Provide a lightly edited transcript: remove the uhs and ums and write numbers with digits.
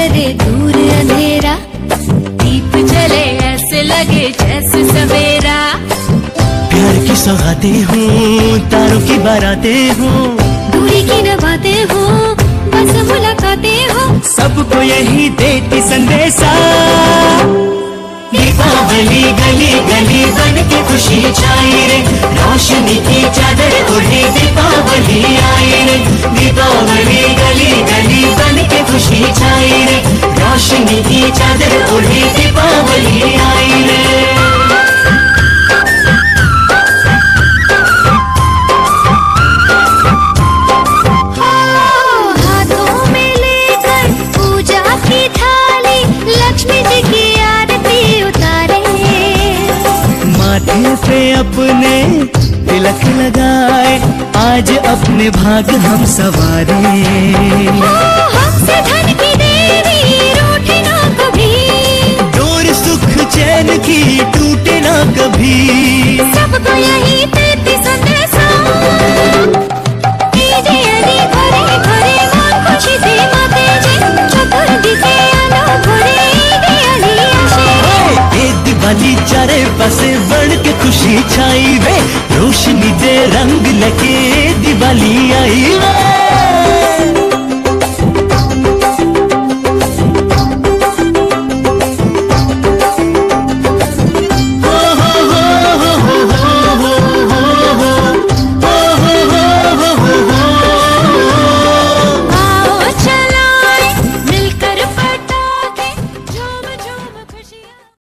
करे दूर अंधेरा, दीप जले ऐसे लगे जैसे सवेरा। प्यार की सौगातें हूँ, तारों की बारातें हूँ, दूरी की न बातें हो, बस मुलाकातें हो, सबको यही देती संदेशा। दीपावली गली गली बन के खुशी छाई रे, रोशनी की चादर ओढ़े दीपावली आई रे। दीपावली गली गली बन के खुशी छाई रे, रोशनी की चादर ओढ़े दीपावली आई रे। पे अपने तिलक लगाए, आज अपने भाग हम सवारे। हमसे धन की देवी रूठे ना कभी, डोर सुख चैन की टूटे ना कभी, सबको यही देती संदेशा। घरे घरे मान खुशी दे माते जे, चतुर्दिके आलो घरे दियाली आशे। दिवाली चारे पासे बढ़ के खुशी छाई वे।